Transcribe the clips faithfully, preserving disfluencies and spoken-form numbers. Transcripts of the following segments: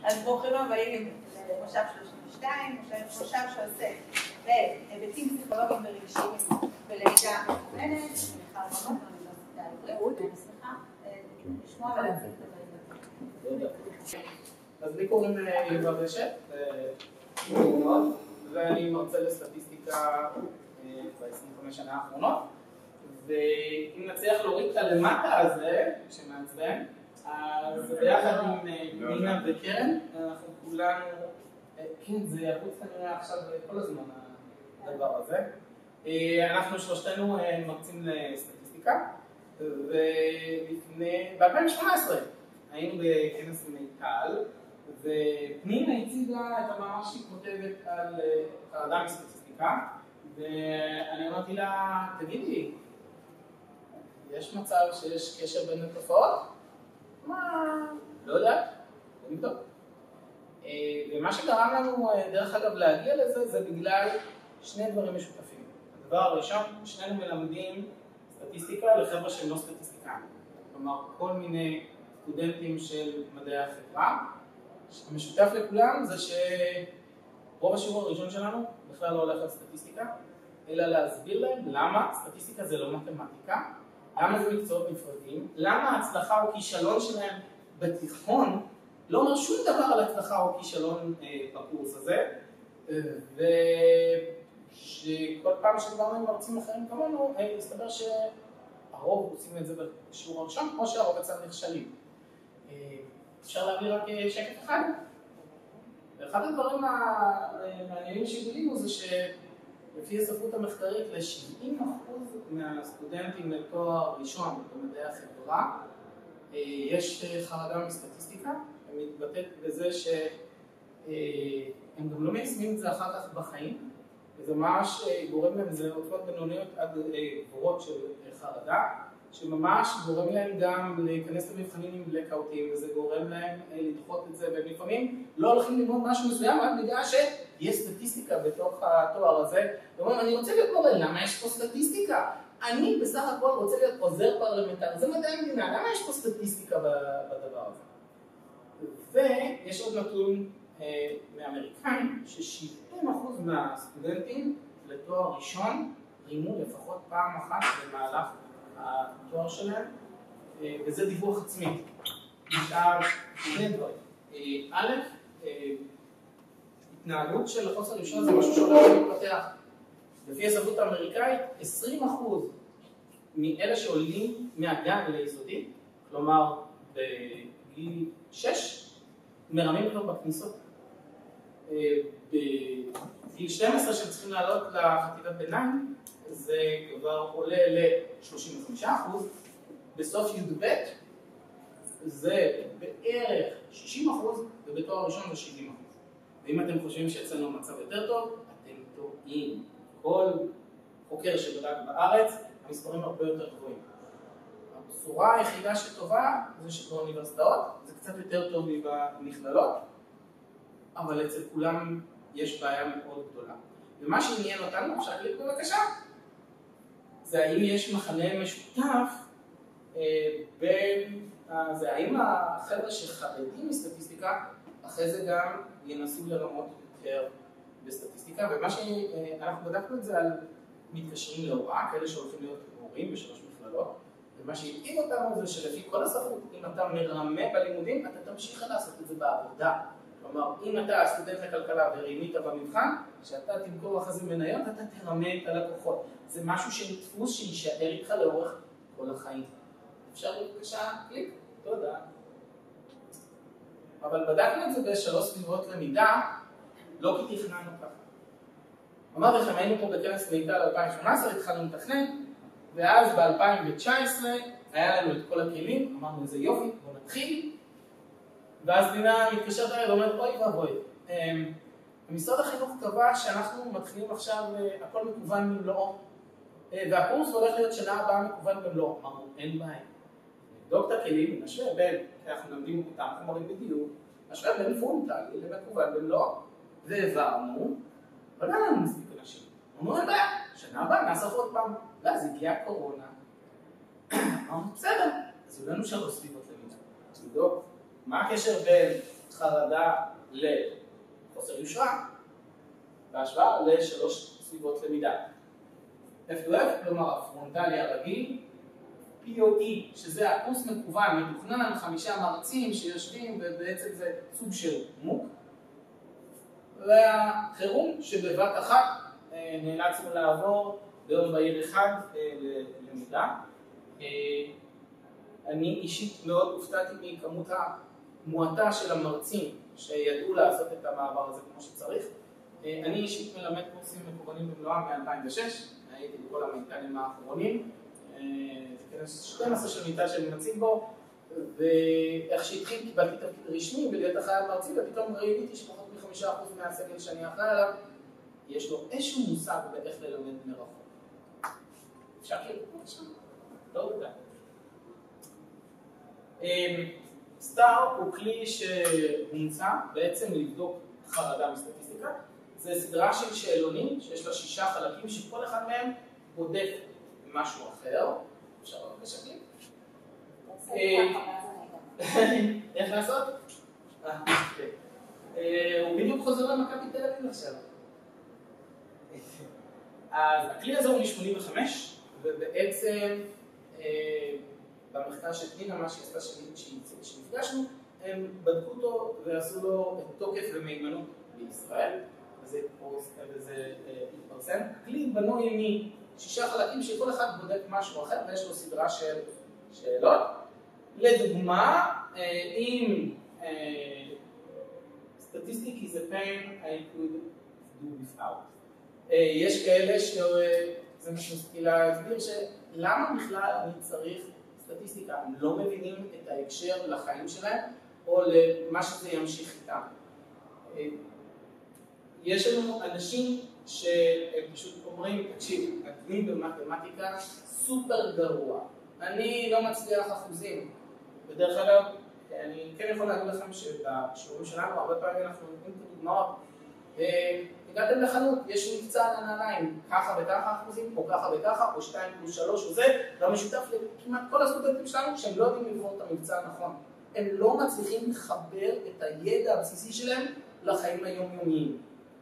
אז ברוכים הבאים למושב שלושים ושתיים, מושב שעוסק בהיבטים פסיכולוגיים ורגשיים בלמידה מכוונת, מיכל רמות, באוניברסיטה העברית, ואני שמחה לשמוע ולהציג את הדברים. אז לי קוראים יובל רשת, ואני מרצה לסטטיסטיקה ב-עשרים וחמש שנה האחרונות, ואם נצליח להוריד את הלמטה הזה, שמעצבן, אז ביחד עם נינה וקרן, אנחנו כולנו, כן, זה ירוץ כנראה עכשיו כל הזמן הדבר הזה. אנחנו שלושתנו מרצים לסטטיסטיקה, וב-אלפיים שמונה עשרה היינו בכנס מיטל, ופנינה הציגה את המאמר שהיא כותבת על חרדה מסטטיסטיקה, ואני אמרתי לה, תגידי, יש מצב שיש קשר בין התופעות? מה? לא יודעת, בוא נבדוק. ומה שגרם לנו, דרך אגב, להגיע לזה, זה בגלל שני דברים משותפים. הדבר הראשון, שנינו מלמדים סטטיסטיקה לחבר'ה שהם לא סטטיסטיקאים. כלומר, כל מיני סטודנטים של מדעי החברה. המשותף לכולם זה שרוב השיעור הראשון שלנו בכלל לא הולך על סטטיסטיקה, אלא להסביר להם למה סטטיסטיקה זה לא מתמטיקה, למה זה מקצועות נפרדים, למה ההצלחה או כישלון שלהם בתיכון לא אומר שום דבר על הצלחה או כישלון אה, בקורס הזה, ושכל פעם שדברנו עם מרצים אחרים כמונו, הסתבר שהרוב עושים את זה בשיעור הראשון, כמו שהרוב אצלם נכשלים. אה, אפשר להביא רק שקט אחד. ואחד הדברים המעניינים שגילינו זה שלפי הספרות המחקרית, ל-שבעים אחוז מהסטודנטים לתואר ראשון במדעי החברה יש חרדה מסטטיסטיקה, ומתבטאת בזה שהם גם לא מיישמים את זה אחר כך בחיים, וזה ממש גורם להם, זה עוצמות בינוניות עד גבוהות של חרדה, שממש גורם להם גם להיכנס למבחנים עם בלקאוטים, וזה גורם להם לדחות את זה, ולפעמים לא הולכים ללמוד משהו מסוים, רק בגלל שיש סטטיסטיקה בתוך התואר הזה, ואומרים, אני רוצה להיות מורה, למה יש פה סטטיסטיקה? אני בסך הכל רוצה להיות עוזר פרלמנטרי, זה מדעי המדינה, למה יש פה סטטיסטיקה בדבר הזה? ויש עוד נתון מאמריקאים, ש-שבעים אחוז מהסטודנטים לתואר ראשון רימו לפחות פעם אחת במהלך התואר שלהם, וזה דיווח עצמי. עכשיו, שני דברים. א', התנהגות של חוסר ראשון זה משהו שהולך להתפתח. לפי הספרות האמריקאית, עשרים אחוז מאלה שעולים מהגן ליסודי, כלומר בגיל שש, מרמים כבר בכניסות. בגיל שתים עשרה שצריכים לעלות לחטיבת ביניים, זה כבר עולה ל-שלושים וחמישה אחוז, בסוף י"ב זה בערך שישים אחוז, ובתואר ראשון זה שבעים אחוז. ואם אתם חושבים שאצלנו מצב יותר טוב, אתם טועים. כל חוקר שבדק בארץ, המספרים הרבה יותר גבוהים. הבשורה היחידה שטובה זה שבאוניברסיטאות זה קצת יותר טוב מבמכללות, אבל אצל כולם יש בעיה מאוד גדולה. ומה שעניין אותנו, אפשר להגיד בבקשה, זה האם יש מחנה משותף בין, זה האם החבר'ה שחרדים מסטטיסטיקה, אחרי זה גם ינסו לרמות יותר בסטטיסטיקה, ומה שאנחנו בדקנו את זה על מתקשרים להוראה, כאלה שהולכים להיות מורים בשלוש מכללות, ומה שהדאיג אותנו זה שלפי כל הספרות, אם אתה מרמה בלימודים, אתה תמשיך לעשות את זה בעבודה. כלומר, אם אתה סטודנט לכלכלה ורימית במבחן, כשאתה תמכור אחרי זה מניות, אתה תרמה את הלקוחות. זה משהו של דפוס שישאר איתך לאורך כל החיים. אפשר בבקשה קליק? תודה. אבל בדקנו את זה בשלוש סביבות למידה, לא כי תכננו ככה. אמרתי לכם, היינו פה בכנס מיטל אלפיים שמונה עשרה, התחלנו לתכנן, ואז ב-אלפיים תשע עשרה היה לנו את כל הכלים, אמרנו איזה יופי, בוא נתחיל. ואז נינה מתקשרת אליי ואומרת, אוי ואבוי, משרד החינוך קבע שאנחנו מתחילים עכשיו, הכל מקוון במלואו, והקורס הולך להיות שנה הבאה מקוון במלואו. אמרנו, אין בעיה. נבדוק את הכלים, נשווה בין, כי אנחנו לומדים אותם חומרים בדיוק, נשווה בין פרונטלי למקוון במלואו, והעברנו, אבל לא לנו מספיק אנשים. אמרנו, אין בעיה, שנה הבאה נעשה עוד פעם. ואז הגיעה הקורונה. אמרנו, בסדר, אז היו לנו שלוש סביבות למידה. נבדוק. מה הקשר בין חרדה לחוסר יושרה, בהשוואה לשלוש סביבות למידה. F to F, כלומר הפרונטלי הרגיל, P O E, שזה הקורס מקוון, מתוכנן, חמישה מרצים שיושבים, ובעצם זה סוג של מוק. והחירום, שבבת אחת נאלצנו לעבור ביום בהיר אחד ללמידה. אני אישית מאוד הופתעתי מכמות המועטה של המרצים שידעו לעשות את המעבר הזה כמו שצריך. אני אישית מלמד קורסים מקוונים במלואם מ-אלפיים ושש, הייתי בכל המיטלים האחרונים. זה כנס שתים עשרה של מיטל שאני מציג בו, ואיך שהתחיל קיבלתי תפקיד רשמי ולהיות אחראי על מרצים, ופתאום ראיתי שפחות מחמישה אחוז מהסגל שאני אחראי עליו, יש לו איזשהו מושג באיך ללמד מרחוק. אפשר כאילו פה שם? לא יודע. סטאר הוא כלי שהומצא בעצם לבדוק חרדה מסטטיסטיקה. זה סדרה של שאלונים שיש לה שישה חלקים שכל אחד מהם בודק משהו אחר. אפשר לראות בשקלים? איך לעשות? הוא בדיוק חוזר למכבי תל אביב עכשיו. אז הכלי הזה הוא מ-שמונים וחמש, ובעצם במחקר של פנינה, מה שעשתה שנפגשנו, הם בדקו אותו ועשו לו תוקף ומהימנות בישראל, וזה התפרסם. הכלי בנוי משישה חלקים שכל אחד בודק משהו אחר, ויש לו סדרה של שאלות. לדוגמה, אם statistic is a pain I could do without. יש כאלה שזה מה שנסתכל להסביר, שלמה בכלל אני צריך סטטיסטיקה? הם לא מבינים את ההקשר לחיים שלהם, או למה שזה ימשיך איתם. יש לנו אנשים שהם פשוט אומרים, תקשיב, אני במתמטיקה סופר גרוע. אני לא מצליח אחוזים. בדרך אגב, אני כן יכול להגיד לכם שבשיעורים שלנו, הרבה פעמים אנחנו נותנים את הדוגמאות. הגעתם לחנות, יש מבצע על הנעליים, ככה וככה אחוזים, או ככה וככה, או שתיים פלוס שלוש וזה, והמשותף לכמעט כל הסטודנטים שלנו שהם לא יודעים לבחור את המבצע הנכון. הם לא מצליחים לחבר את הידע הבסיסי שלהם לחיים היומיומיים.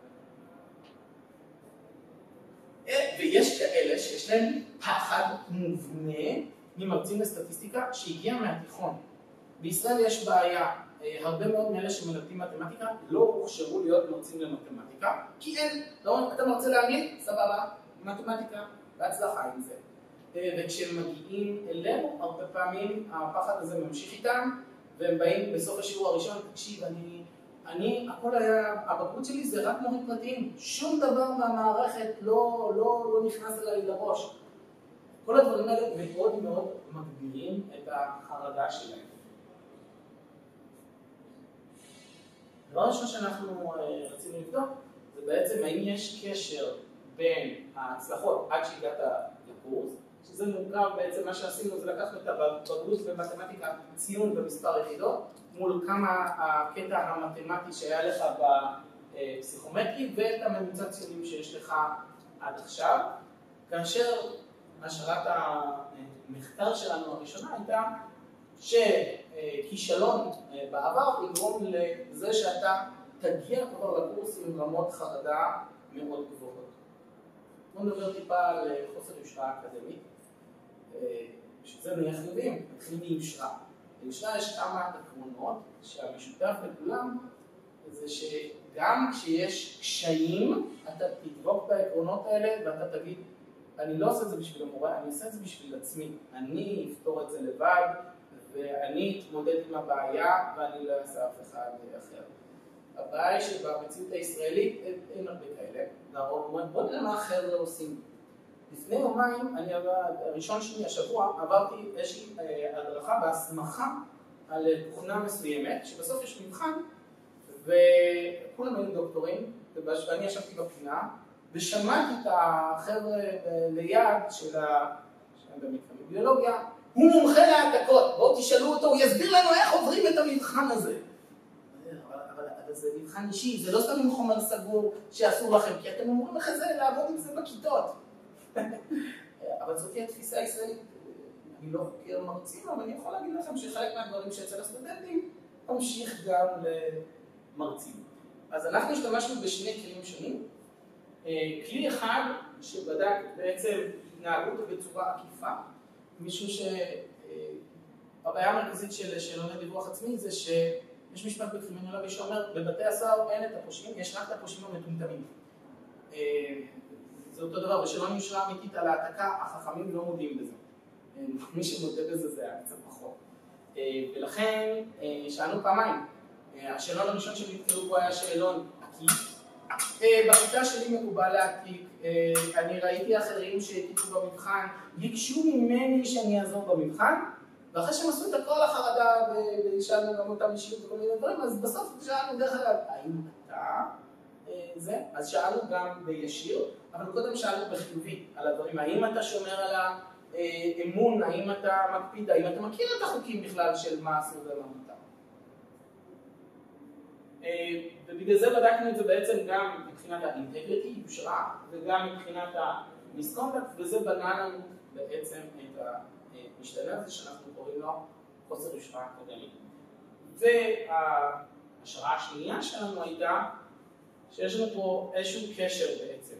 ויש כאלה שיש להם פחד מובנה ממרצים לסטטיסטיקה שהגיע מהתיכון. בישראל יש בעיה, הרבה מאוד מאלה שמלמדים מתמטיקה לא הוכשרו להיות מרצים למתמטיקה, כי אין, לא, אתה מרצה להגיד, סבבה, מתמטיקה, בהצלחה עם זה. וכשהם מגיעים אלינו, הרבה פעמים הפחד הזה ממשיך איתם, והם באים בסוף השיעור הראשון, תקשיב, אני, אני, הכל היה, הבגרות שלי זה רק מורים פרטיים, שום דבר מהמערכת לא, לא, לא נכנס אליי לראש. כל הדברים האלה מאוד מאוד מגבירים את החרדה שלהם. הדבר הראשון שאנחנו רצינו לבדוק, זה בעצם האם יש קשר בין ההצלחות עד שהגעת לקורס, שזה מורכב בעצם מה שעשינו זה לקחנו את הבגרות במתמטיקה ציון במספר יחידות, מול כמה הקטע המתמטי שהיה לך בפסיכומטרי ואת הממוצע ציונים שיש לך עד עכשיו, כאשר השארת המחקר שלנו הראשונה הייתה שכישלון בעבר יגרום לזה שאתה תגיע כבר לקורס עם רמות חרדה מאוד גבוהות. בואו נדבר טיפה על חוסר יושרה אקדמית, שזה נהיה חיוביים, נתחיל מיושרה. ביושרה יש כמה עקרונות שהמשותף לכולם זה שגם כשיש קשיים אתה תדבוק בעקרונות האלה ואתה תגיד אני לא עושה את זה בשביל המורה, אני עושה את זה בשביל עצמי. אני אפתור את זה לבד, ואני אתמודד עם הבעיה, ואני לא אעשה אף אחד אחר. הבעיה היא שבמציאות הישראלית אין הרבה כאלה. בוא נראה מה החבר'ה עושים. לפני יומיים, אני הראשון שני השבוע, עברתי איזושהי הדרכה בהסמכה על תוכנה מסוימת, שבסוף יש מבחן, וכולם היו דוקטורים, ואני ישבתי בפינה, ושמעתי את החבר'ה ליד של הביולוגיה, הוא מומחה להעתקות, בואו תשאלו אותו, הוא יסביר לנו איך עוברים את המבחן הזה. אבל זה מבחן אישי, זה לא סתם עם חומר סגור שאסור לכם, כי אתם אומרים לך זה לעבוד עם זה בכיתות. אבל זאת היא התפיסה הישראלית, אני לא חוקר מרצים, אבל אני יכול להגיד לכם שחלק מהדברים שאצל הסטודנטים ממשיך גם למרצים. אז אנחנו השתמשנו בשני כלים שונים. כלי אחד שבדק בעצם התנהגות בצורה עקיפה, משום שהבעיה המרכזית של שאלוני דיווח עצמי זה שיש משפט בקרימינולוגיה שאומר בבתי הסוהר אין את הפושעים, יש רק את הפושעים המטומטמים. זה אותו דבר, בשאלון יושרה אמיתית על העתקה, החכמים לא מודיעים בזה. מי שמודה בזה זה היה קצת פחות. ולכן שאלנו פעמיים. השאלון הראשון שנתקלו בו היה שאלון עקיף. בכיתה שלי מקובל להעתיק, אני ראיתי אחרים שהעתיקו במבחן, ביקשו ממני שאני אעזור במבחן, ואחרי שהם עשו את הכל החרדה ושאלנו גם אותם אישיות וכל מיני דברים, אז בסוף שאלנו דרך אגב, האם אתה זה? אז שאלנו גם בישיר, אבל קודם שאלנו בחיובי על הדברים, האם אתה שומר על האמון, האם אתה מקפיד, האם אתה מכיר את החוקים בכלל של מה אסור ומה מותר. ובגלל זה בדקנו את זה בעצם גם מבחינת האינטגריטי, יושרה, וגם מבחינת המיסקונדקט, וזה בנה לנו בעצם את המשתנה הזה שאנחנו קוראים לו חוסר יושרה אקדמית. וההשערה השנייה שלנו הייתה שיש לנו פה איזשהו קשר בעצם,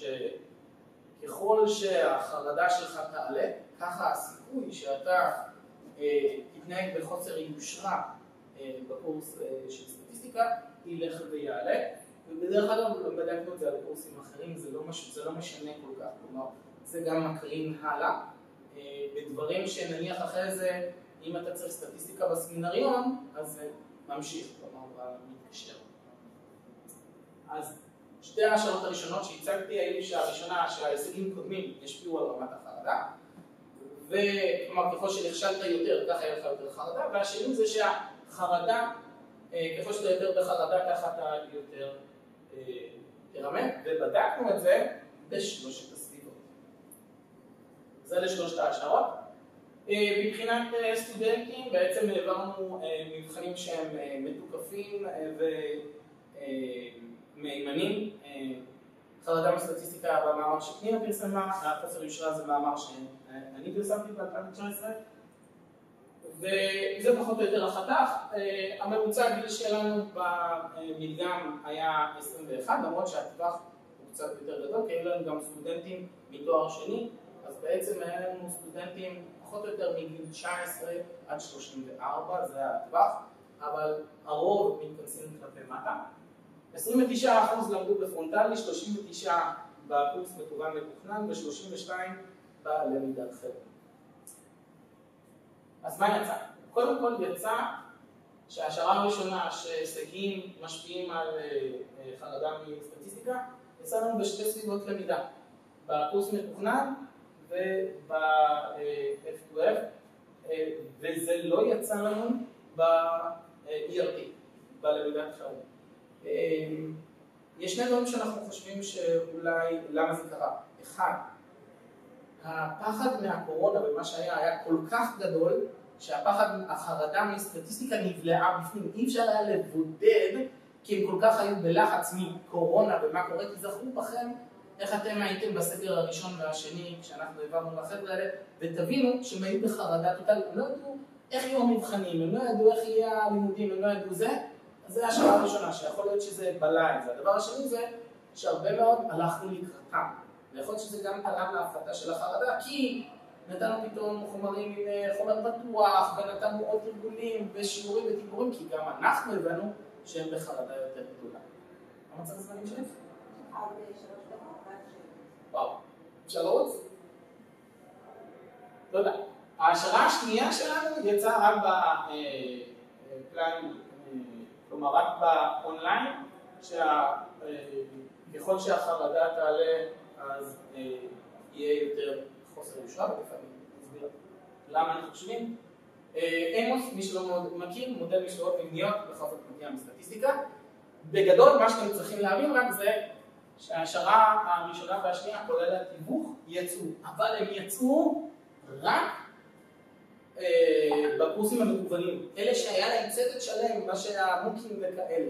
שככל שהחרדה שלך תעלה, ככה הסיכוי שאתה תתנהג בחוסר יושרה בקורס של סטטיסטיקה, ילך ויעלה. ובדרך אגב, בדקנו את זה על קורסים אחרים, זה לא, מש... זה לא משנה כל כך, כלומר, זה גם מקרין הלאה. בדברים שנניח אחרי זה, אם אתה צריך סטטיסטיקה בסמינריון, אז זה ממשיך, כלומר, מתקשר. אז שתי השאלות הראשונות שהצגתי היו שהראשונה, שההישגים קודמים ישפיעו על רמת החרדה, וכלומר, ככל שנכשלת יותר, ככה יהיה לך יותר חרדה, והשני זה שהחרדה, ככל שאתה יותר בחרדה, ככה אתה יותר תרמה, ובדקנו את זה בשלושת הסביבות. זה לשלושת ההשערות. מבחינת סטודנטים, בעצם העברנו מבחנים שהם מתוקפים ומהימנים. חרדה מסטטיסטיקה במאמר שפנינה פרסמה, החוסר יושרה זה מאמר שאני פרסמתי ב-אלפיים תשע עשרה. וזה פחות או יותר החתך. הממוצע הגיל שלנו במדגם היה עשרים ואחת, למרות שהטווח הוא קצת יותר גדול, כי היו לנו גם סטודנטים מתואר שני, אז בעצם היה לנו סטודנטים פחות או יותר מגיל תשע עשרה עד שלושים וארבע, זה הטווח, אבל הרוב מתכנסים כלפי מטה. עשרים ותשעה אחוז למדו בפרונטלי, שלושים ותשעה בקורס מקוון מתוכנן, ו-שלושים ושתיים בלמידת חירום. אז מה יצא? קודם כל יצא שההשערה הראשונה שהישגים משפיעים על חרדה מסטטיסטיקה, יצא לנו בשתי סביבות למידה, בקורס מתוכנן וב-אף טו אף, וזה לא יצא לנו ב-אי אר טי, בלמידת חירום. יש שני דברים שאנחנו חושבים שאולי, למה זה קרה? אחד, הפחד מהקורונה ומה שהיה היה כל כך גדול, שהפחד, החרדה מסטטיסטיקה נבלעה בפנים. אי אפשר היה לבודד, כי הם כל כך היו בלחץ מקורונה ומה קורה, תזכרו בכם איך אתם הייתם בסגר הראשון והשני, כשאנחנו העברנו לחבר'ה האלה, ותבינו שהם היו בחרדה טוטלית, הם לא ידעו איך יהיו המבחנים, הם לא ידעו איך יהיה הלימודים, הם לא ידעו זה, אז זה השאלה הראשונה, שיכול להיות שזה בלע את זה. הדבר השני זה שהרבה מאוד הלכנו לקראתם. ויכול להיות שזה גם תרם להפחתה של החרדה, כי נתנו פתאום חומרים עם חומר פתוח, ונתנו עוד ארגונים ושיעורים ותגבורים, כי גם אנחנו הבנו שהם בחרדה יותר גדולה. מה מצב הזמנים שלהם? עד שלוש דקות, עד שבע. וואו, אפשר לרוץ? לא יודע. ההשערה השנייה שלנו יצאה רק בפלן, כלומר רק באונליין, שככל שהחרדה תעלה, אז יהיה יותר חוסר יושרה, ולפעמים נסביר למה אנחנו חושבים. אמוס, מי שלא מכיר, מודל משוואות מבניות בכל זאת מגיע מסטטיסטיקה. בגדול, מה שאתם צריכים להבין רק זה שההשערה הראשונה והשנייה, כולל התיווך, יצאו. אבל הם יצאו רק בקורסים המקוונים. אלה שהיה להם צוות שלם, מה שהמוקים וכאלה.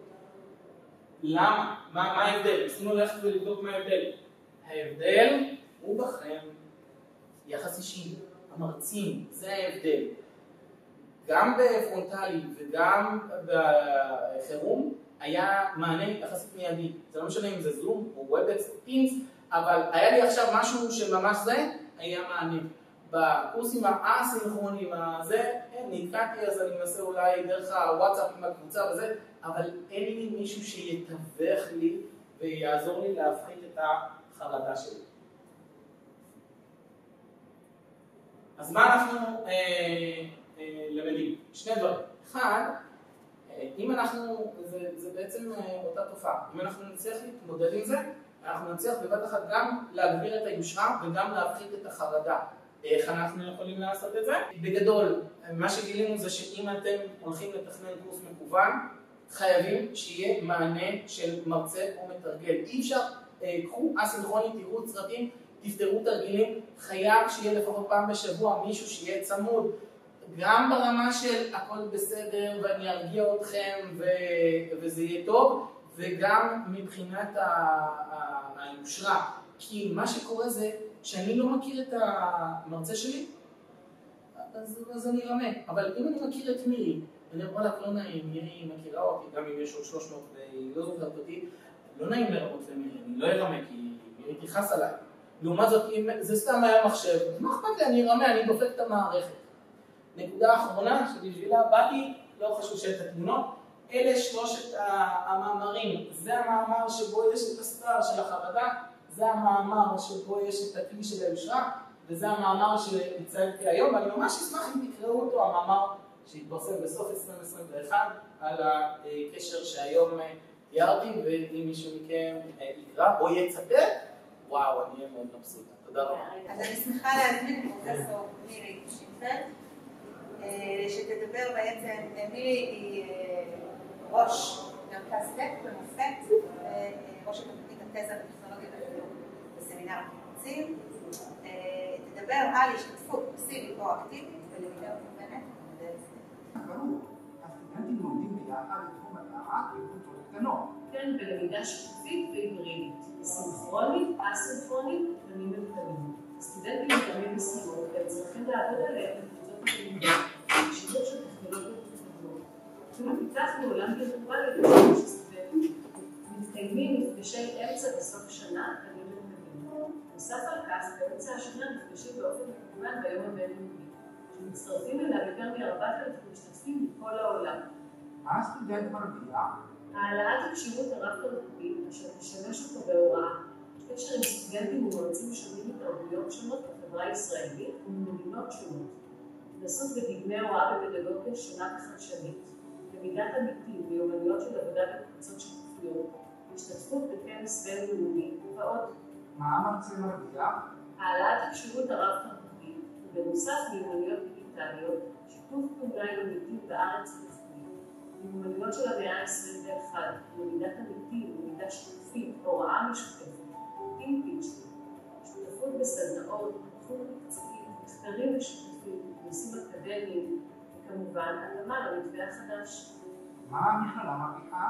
למה? מה ההבדל? ניסינו ללכת ולבדוק מה ההבדל. ההבדל הוא בכם יחס אישי, המרצים, זה ההבדל. גם בפרונטלי וגם בחירום היה מענה יחסית מיידי. זה לא משנה אם זה זום או וובקס או טינס, אבל היה לי עכשיו משהו שממש זה, היה מענה. בקורסים האסינכרוניים הזה, נתקעתי, אז אני מנסה אולי דרך הוואטסאפ עם הקבוצה וזה, אבל אין לי מישהו שיתווך לי ויעזור לי להפחית את החרדה שלי. אז מה אנחנו אה, אה, למדים? שני דברים. אחד, אה, אם אנחנו, זה, זה בעצם אה, אותה תופעה, אם אנחנו נצליח להתמודד עם זה, אנחנו נצליח בבת אחת גם להגביר את היושרה וגם להפחית את החרדה. איך אנחנו יכולים לעשות את זה? בגדול, מה שגילינו זה שאם אתם הולכים לתכנן קורס מקוון, חייבים שיהיה מענה של מרצה או מתרגל. אי אפשר, קחו אסינכרונית, תראו סרטים, תפתרו תרגילים, חייב שיהיה לפחות פעם בשבוע מישהו שיהיה צמוד, גם ברמה של הכל בסדר ואני ארגיע אתכם ו... וזה יהיה טוב, וגם מבחינת היושרה. כי מה שקורה זה שאני לא מכיר את המרצה שלי, אז, אז אני רמה. אבל אם אני מכיר את מירי, אני אומר לה, לא נעים, מירי מכירה אותי, גם אם יש עוד שלוש מאות והיא לא זוכרת אותי, לא נעים לראות למירי, אני לא ארמה, כי מירי תיחס עליי. לעומת זאת, אם זה סתם היה מחשב, מה אכפת לי, אני רמה, אני דופק את המערכת. נקודה האחרונה, שבשבילה באתי, לא חשוב שאת התמונות, אלה שלושת המאמרים. זה המאמר שבו יש את הסטאר של החרדה, זה המאמר שבו יש את הכלי של היושרה, וזה המאמר שהצגתי היום, ואני ממש אשמח אם תקראו אותו, המאמר שהתפרסם בסוף עשרים עשרים ואחת על הקשר שהיום תיארתי, ואם מישהו מכם יקרא או יצטט, וואו, אני אהיה מאוד מבסוטה. תודה רבה. אז אני שמחה להזמין את פרופסור מירי שינפלד, שתדבר בעצם, מירי היא ראש מרכז טק במופת, ראש התוכנית התזה בטכנולוגיה בחינוך בסמינר הקיבוצים, תדבר על השתתפות פסיבית או אקטיבית בלמידה מקוונת במודל זה. ברור, הסטודנטים לומדים ביחד בתחום הדעת בקבוצות קטנות. כן, בלמידה שיתופית והיברידית, סינכרונית, אסינכרונית ומקוונים. הסטודנטים מקבלים משימות והם צריכים לעבוד עליהם בקבוצות למידה, בשימוש של טכנולוגיות וטכנולוגיות. אפילו פיתחנו עולם וירטואלי לשימוש הסטודנטים. מתקיימים מפגשי אמצע בסוף השנה בלימוד מקוונים. נוסף על כך, באמצע השנה נפגשים באופן מקוון ביום הבינלאומי, שמצטרפים אליו יותר מ-ארבעת אלפים משתתפים מכל העולם. מה הסטודנט מרגיע? העלאת הכשירות הרב-תרבותית, אשר תשמש אותו בהוראה, קשר עם סטודנטים ומרצים שונים מתרבויות שונות בחברה הישראלית וממדינות שונות, התנסות בדגמי הוראה בפדגוגיה שונה וחדשנית, למידת עמיתים מיומנויות של עבודה בקבוצות שיתופיות, השתתפות בכנס בינלאומי ועוד. מה המרצה מרגיע? העלאת הכשירות הרב-תרבותית, ובנוסף מיומנויות דיגיטליות, שיתוף פעולה עם עמיתים בארץ ובחו"ל. מיומנויות של המאה ה-עשרים ואחת, למידת עמיתים, למידה שיתופית, הוראה משותפת, אינפיצ'ט, שותפות בסדנאות, תחום מקצועי, מחקרים משותפים, נושאים אקדמיים, וכמובן, התאמה למתווה החדש. מה המכללה מרוויחה?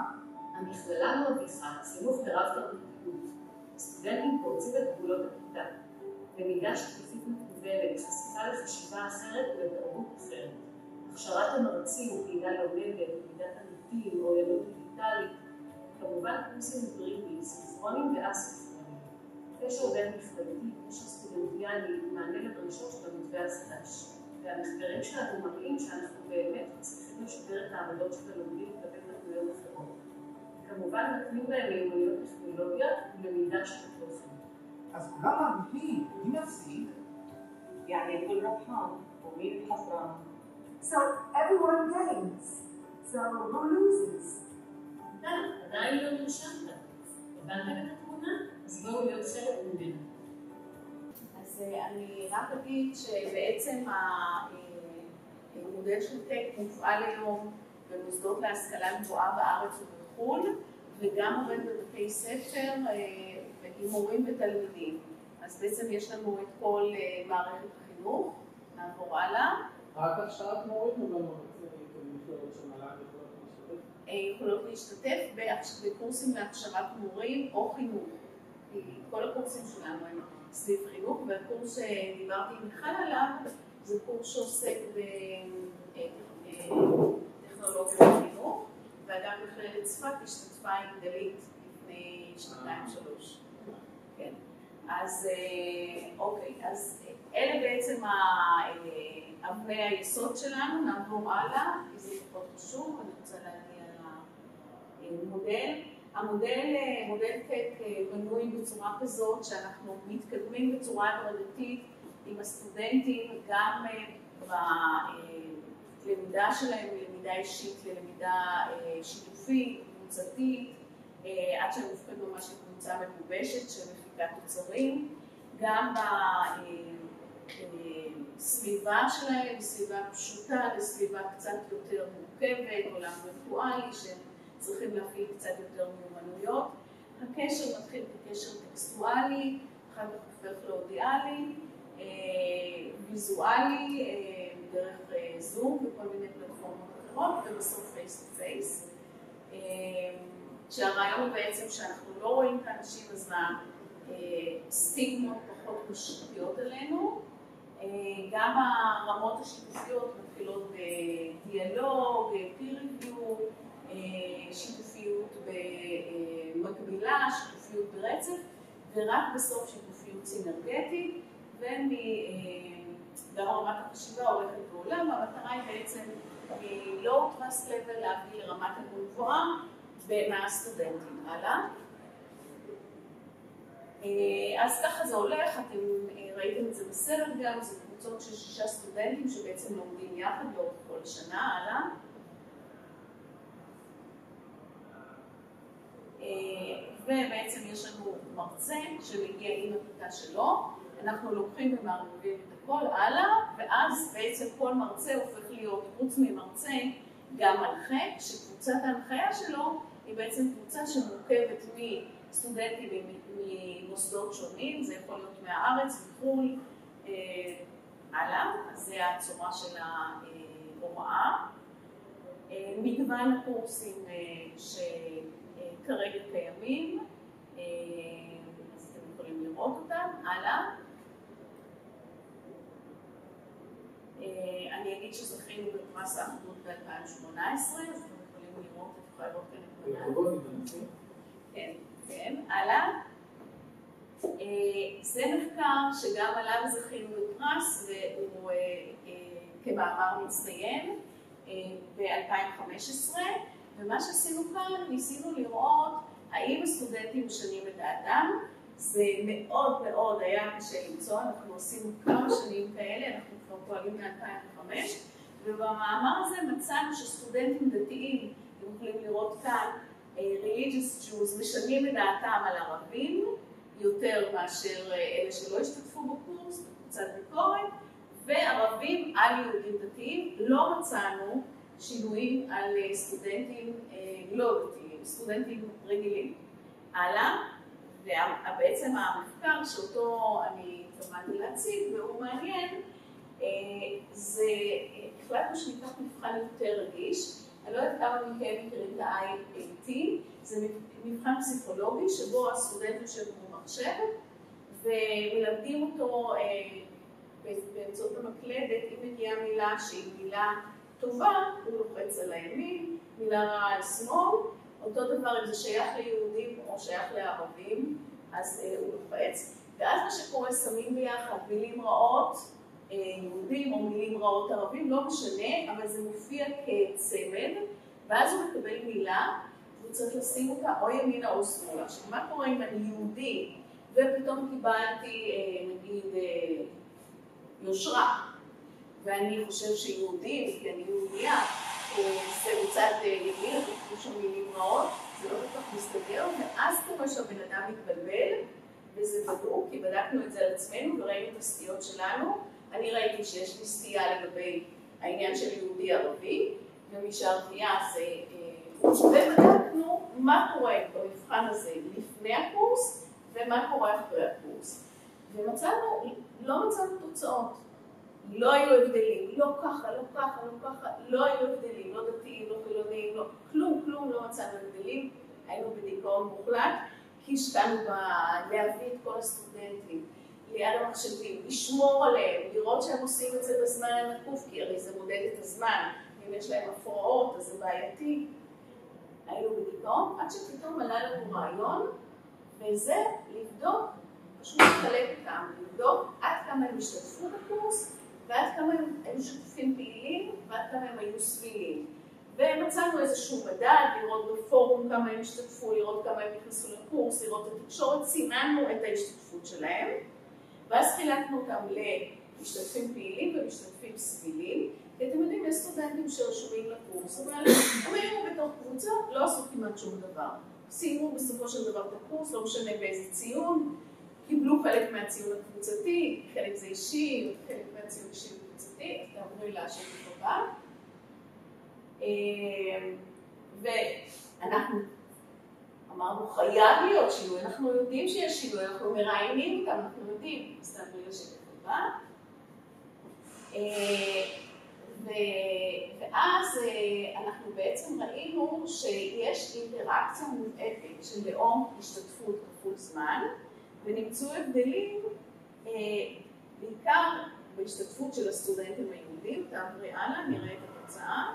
המכללה מרוויחה חינוך לרב-תרבותיות. הסטודנטים פורצים את גבולות הכיתה, למידה שיתופית מקוונת, חשיפה לחשיבה אחרת ולתרבות אחרת. הכשרת המרצים, פעילה לומדת, למידת עמיתים, אוריינות דיגיטלית, וכמובן קורסים היברידיים, סינכרוניים ואסינכרוניים. קשר בין מכללתי, קשר סטודנטיאלי, מענה לדרישות של המתווה החדש. והמחקרים שלנו מראים שאנחנו באמת צריכים לשפר את העמדות של הלומדים כלפי תרבויות אחרות. וכמובן מקנים בהם מיומנויות טכנולוגיות ולמידה של התוכן. אז כולם מרוויחים, מי מפסיד? يعني كل ربحان ومين خسران. So everyone gains. So who loses? אתה עדיין לא נרשמת. הבנתם את התמונה? אז בואו להיות חלק ממנו. אז אני רק אגיד שבעצם המודל של טק מופעל היום במוסדות להשכלה גבוהה בארץ ובחו"ל, וגם עובד בבתי ספר עם מורים ותלמידים. אז בעצם יש לנו את כל מערכת החינוך, נעבור הלאה. רק הכשרת מורים או גם מכללות של מל"ג יכולות להשתתף בקורסים להכשרת מורים או חינוך. כל הקורסים שלנו הם סביב חינוך, והקורס שדיברתי עם מיכל עליו זה קורס שעוסק טכנולוגיה וחינוך, ואגב מכללת צפת השתתפה עם דלית לפני שנתיים שלוש. כן. אז אוקיי, אז אלה בעצם אבני היסוד שלנו, נעבור הלאה, כי זה פחות חשוב, אני רוצה להגיע למודל. המודל, מודל טק בנוי בצורה כזאת שאנחנו מתקדמים בצורה הדרגתית עם הסטודנטים, גם בלמידה שלהם, למידה אישית, ללמידה שיתופית, קבוצתית, עד שהם הופכים ממש לקבוצה מגובשת של מפיקת תוצרים, גם בסביבה שלהם, סביבה פשוטה לסביבה קצת יותר מורכבת, עולם וירטואלי, שהם צריכים להפעיל קצת יותר מיומנויות. הקשר מתחיל כקשר טקסטואלי, אחר כך הופך לאודיאלי, ויזואלי, דרך זום וכל מיני פלטפורמות אחרות, ובסוף פייס טו פייס. שהרעיון הוא בעצם שאנחנו לא רואים את האנשים, אז הסטיגמות פחות משפיעות עלינו. גם הרמות השיתופיות מתחילות בדיאלוג, peer review, שיתופיות במקבילה, שיתופיות ברצף, ורק בסוף שיתופיות סינרגטית, וגם רמת החשיבה הולכת בעולם, והמטרה היא בעצם מ-low trust level להביא לרמת אמון גבוהה מהסטודנטים. הלאה. אז ככה זה הולך, אתם ראיתם את זה בסרט גם, זה קבוצות של שישה סטודנטים שבעצם לומדים יחד לאורך כל השנה. הלאה. ובעצם יש לנו מרצה שמגיע עם הכיתה שלו, אנחנו לוקחים ומערבבים את הכל הלאה, ואז בעצם כל מרצה הופך להיות, חוץ ממרצה, גם מנחה, שקבוצת ההנחיה שלו היא בעצם קבוצה שמורכבת מסטודנטים ממוסדות שונים, זה יכול להיות מהארץ, מחו"ל, הלאה, אז זה הצורה של ההוראה. מגוון הקורסים שכרגע קיימים, אז אתם יכולים לראות אותם, הלאה. אני אגיד שזכינו בפרס האחדות ב-אלפיים שמונה עשרה, אז אתם יכולים לראות, את יכולה לראות כאן את כן, כן, הלאה. זה מחקר שגם עליו זכינו בפרס, והוא כמאמר מצטיין ב-אלפיים חמש עשרה, ומה שעשינו כאן, ניסינו לראות האם הסטודנטים משנים את דעתם. זה מאוד מאוד היה קשה למצוא, אנחנו עשינו כמה שנים כאלה, אנחנו כבר פועלים מ-אלפיים וחמש, ובמאמר הזה מצאנו שסטודנטים דתיים, אתם יכולים לראות כאן, religious Jews משנים את דעתם על ערבים, יותר מאשר אלה שלא השתתפו בקורס, בקבוצת ביקורת, וערבים על יהודים דתיים. לא מצאנו שינויים על סטודנטים לא דתיים, סטודנטים רגילים. הלאה. ובעצם המחקר שאותו אני התכוונתי להציג, והוא מעניין, זה החלטנו שניקח מבחן יותר רגיש. אני לא יודעת כמה מכם מכירים את ה-איי איי טי, זה מבחן פסיכולוגי שבו הסטודנט יושב במחשב, ומלמדים אותו באמצעות המקלדת, אם מגיעה מילה שהיא מילה טובה, הוא לוחץ על הימין, מילה רעה על שמאל. אותו דבר אם זה שייך ליהודים או שייך לערבים, אז הוא לוחץ. ואז מה שקורה, שמים ביחד מילים רעות יהודים או מילים רעות ערבים, לא משנה, אבל זה מופיע כצמד, ואז הוא מקבל מילה, והוא צריך לשים אותה או ימינה או שמאלה. עכשיו, מה קורה אם אני יהודי, ופתאום קיבלתי, נגיד, יושרה, ואני חושב שיהודים, כי אני יהודייה, זה מצד ימין, תקחו שם מילים רעות, זה לא כל כך מסתדר, ואז קורה שהבן אדם מתבלבל, וזה בדוק, כי בדקנו את זה על עצמנו וראינו את הסטיות שלנו. אני ראיתי שיש לי סטייה לגבי העניין של יהודי ערבי, ומי שערבייה זה... ובדקנו מה קורה במבחן הזה לפני הקורס, ומה קורה אחרי הקורס. ומצאנו, לא מצאנו תוצאות. לא היו הבדלים, לא ככה, לא ככה, לא ככה, לא היו הבדלים, לא דתיים, לא חילוניים, לא, כלום, כלום לא מצאנו הבדלים. היינו בדיכאון מוחלט, כי השקענו להביא את כל הסטודנטים ליד המחשבים, לשמור עליהם, לראות שהם עושים את זה בזמן הנקוף, כי הרי זה מודד את הזמן, אם יש להם הפרעות, אז זה בעייתי. היינו בדיכאון, עד שפתאום עלה לנו רעיון, וזה לבדוק, פשוט לחלק אותם, לבדוק עד כמה הם השתתפו בקורס, ועד כמה הם היו שותפים פעילים, ועד כמה הם היו סבילים. ומצאנו איזשהו מדד, לראות בפורום כמה הם השתתפו, לראות כמה הם נכנסו לקורס, לראות את התקשורת, סימנו את ההשתתפות שלהם, ואז חילקנו אותם למשתתפים פעילים ומשתתפים סבילים, כי אתם יודעים, יש סטודנטים שרשומים לקורס, אבל הם היו בתוך קבוצה, לא עשו כמעט שום דבר. סיימו בסופו של דבר את הקורס, לא משנה באיזה ציון, קיבלו חלק מהציון הקבוצתי, חלק זה אישי, חלק מהציון אישי וקבוצתי, תעברו לשקף הבא. ואנחנו אמרנו, חייב להיות שינוי, אנחנו יודעים שיש שינוי, אנחנו מראיינים אותם, אנחנו יודעים, אז תעברו לשקף הבא. ואז אנחנו בעצם ראינו שיש אינטראקציה מובהקת של לאום השתתפות כפול זמן, ונמצאו הבדלים בעיקר בהשתתפות של הסטודנטים היהודים. תעברי הלאה, נראה את התוצאה.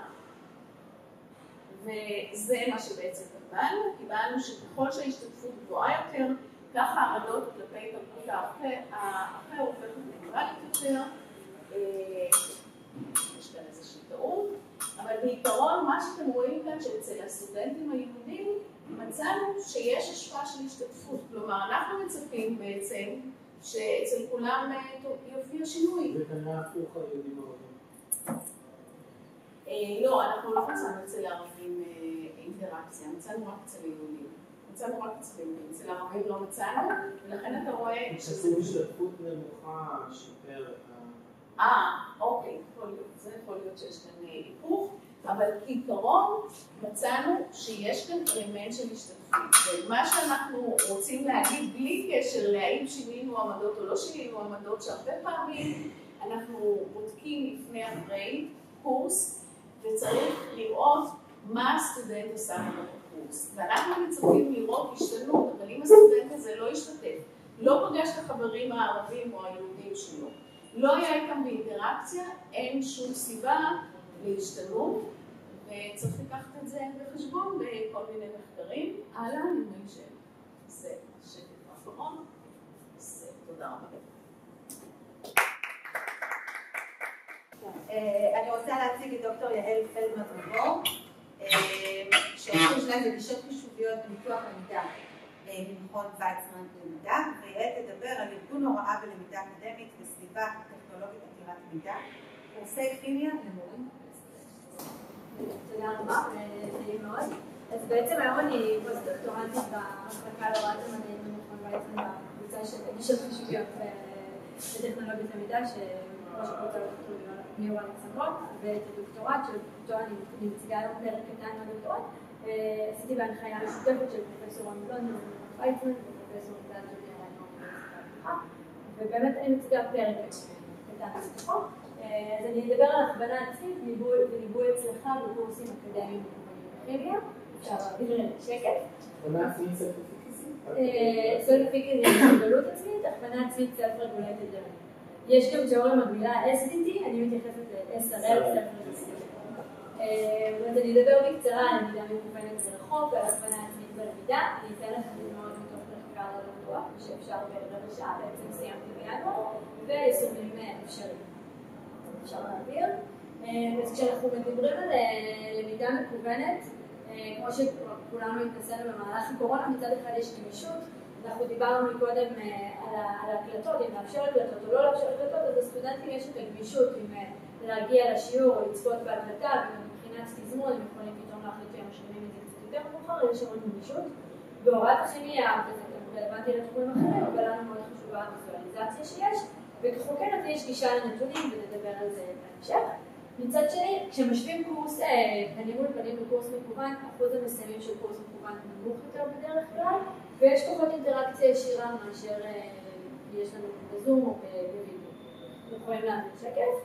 וזה מה שבעצם קיבלנו, קיבלנו שככל שההשתתפות גבוהה יותר, ככה העמדות כלפי תרבות האחר הופכת ליברלית יותר. יש כאן איזושהי טעות, אבל בעיקרון מה שאתם רואים כאן שאצל הסטודנטים היהודים מצאנו שיש השפעה של השתתפות, כלומר אנחנו מצפים בעצם שאצל כולם יופיע שינוי. זה כנראה הפוך היהודים הערבים. לא, אנחנו לא מצאנו אצל הערבים אינטראקציה, מצאנו רק אצל היהודים. מצאנו רק אצל היהודים, אצל הערבים לא מצאנו, ולכן אתה רואה... מצאנו השתתפות נמוכה שיפר את ה... אה, אוקיי, יכול להיות, זה יכול להיות שיש כאן היפוך, אבל כעיקרון מצאנו שיש כאן אלמנט של השתתפות. ומה שאנחנו רוצים להגיד בלי קשר להאם שינינו עמדות או לא שינינו עמדות, שהרבה פעמים אנחנו בודקים לפני אחרי קורס, וצריך לראות מה הסטודנט עשה בקורס. ואנחנו מצפים לראות השתנות, אבל אם הסטודנט הזה לא השתתף, לא פגש את החברים הערבים או היהודים שלו, לא היה איתם באינטראקציה, אין שום סיבה להשתנות, וצריך לקחת את זה בחשבון בכל מיני מחקרים. הלאה, נראה שזה השקף האחרון. אז תודה רבה. אני רוצה להציג את דוקטור יעל פלדמן-דרור, שהתחום שלה זה גישות חישוביות בניתוח למידה במכון ויצמן למידה, ויעל תדבר על ארגון הוראה ולמידה אקדמית בסביבה טכנולוגית עתירת מידע, קורסי כימיה למורים. תודה רבה, נעים מאוד. אז בעצם היום אני פוסט-דוקטורנטית במחלקה להוראת המדעים במכון ויצמן בקבוצה של גישות חישוביות בטכנולוגית למידה, ראש הקבוצה לדוקטור מיורן צמרות, ואת הדוקטורט שאותו אני מציגה היום פרק קטן מהדוקטורט, ועשיתי בהנחיה משותפת של פרופסור עמילון ממכון ויצמן ופרופסור דן ג'וליאן מהאוניברסיטה, ובאמת אני מציגה פרק קטן מהדוקטורט. אז אני אדבר על הכוונה עצמית וליווי הצלחה בקורסים אקדמיים בכימיה. אפשר להעביר שקט. הכוונה עצמית סלפיפיקיזם? סלפיפיקיזם זה גלות עצמית, הכוונה עצמית סלף-רגולטד לרנינג. יש גם תיאוריה מקבילה אס די טי, אני מתייחסת ל-אס אר אל, סלף-רגולטד. אז אני אדבר בקצרה על למידה מקוונת מרחוק ועל הכוונה עצמית בלמידה. אני אתן לכם דוגמאות מתוך מחקר לדוקטורט, שאפשר ברבע שעה, בעצם סיימתי בינואר, ויישומים אפשריים. אפשר להעביר. אז כשאנחנו מדברים על למידה מקוונת, כמו שכולנו התנסינו במהלך הקורונה, מצד אחד יש גמישות. אנחנו דיברנו מקודם על ההקלטות, אם לאפשר הקלטות או לא לאפשר הקלטות, אז לסטודנטים יש את הגמישות אם להגיע לשיעור או לצפות בהקלטה, ומבחינת תזמון הם יכולים פתאום להחליט שהם משלמים את זה קצת יותר מאוחר, יש המון גמישות. בהוראת הכימיה, וזה רלוונטי לתחומים אחרים, אבל לנו מאוד חשובה הוויזואליזציה שיש, וכחוקרת יש גישה לנתונים ונדבר על זה בהמשך. מצד שני, כשמשווים קורס פנים מול פנים בקורס מקוון, אחוז המסיימים של קורס מקוון נמוך יותר בדרך כלל, ויש פחות אינטראקציה ישירה מאשר יש לנו בזום או בווידאו. אנחנו יכולים להעביר שקף.